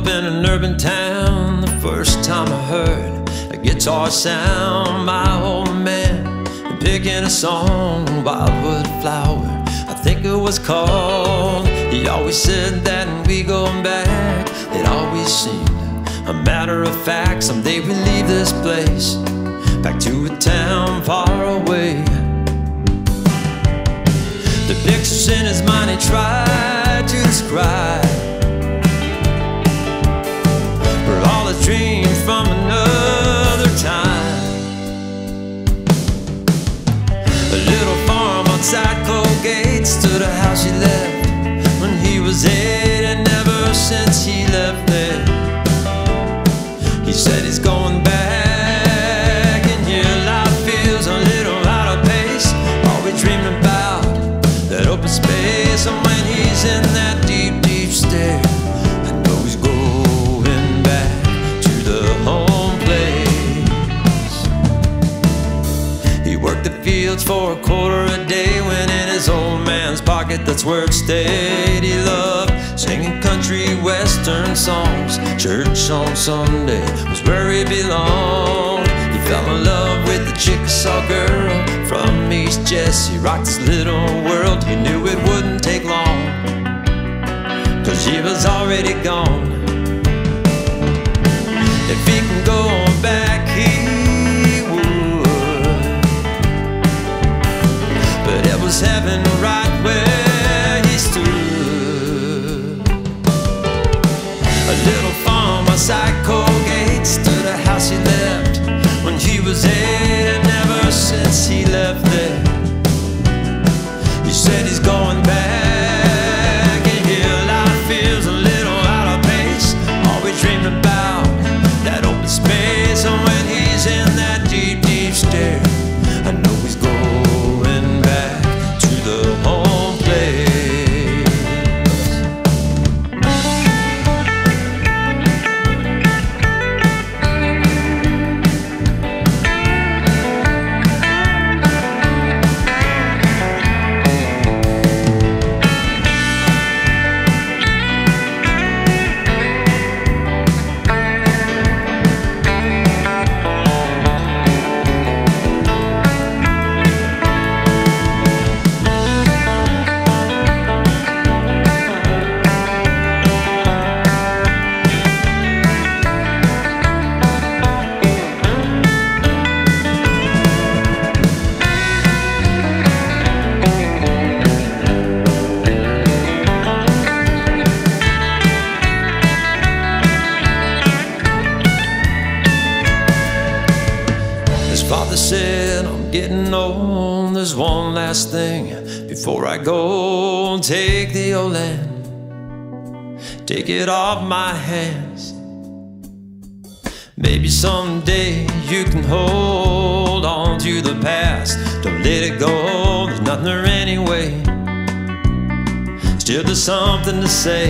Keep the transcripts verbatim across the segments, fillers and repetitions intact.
in an urban town. The first time I heard a guitar sound, my old man picking a song, Wildwood Flower, I think it was called. He always said that when we go back, it always seemed a matter of fact. Someday we leave this place, back to a town far away. The pictures in his mind he tried to describe were all his dreams from another time. A little farm outside Colgate stood a house he left when he was eight, and ever since he left there, he said he's going back, and here life feels a little out of pace. All we dream about, that open space, and when he's in that deep, deep stare, I know he's going back to the home place. He worked the fields for a quarter a day, when in his old man's pocket, that's where it stayed. He loved singing country western songs. Church on Sunday was where he belonged. He fell in love with the Chickasaw girl from East Jesse, rocked his little world. He knew it wouldn't take long, 'cause she was already gone. If he can go back, he would, but it was heaven right where he stood. A little farm outside Colgate stood a house he left when he was eight, and ever since he left there, he said he's going back, and here life feels a little out of pace. All we dream about, that open space, and when he's in that deep, deep stare, I know he's going back to the home place. Father said, I'm getting old, there's one last thing before I go. Take the old land, take it off my hands. Maybe someday you can hold on to the past. Don't let it go, there's nothing there anyway. Still there's something to say.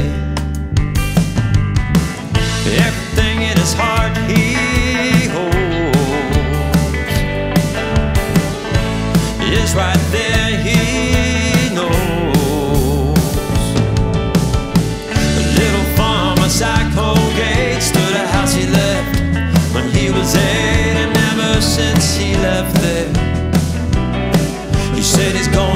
Everything in his heart he holds is right there, he knows. A little farm outside Colgate stood a house he left when he was eight, and ever since he left there, he said he's going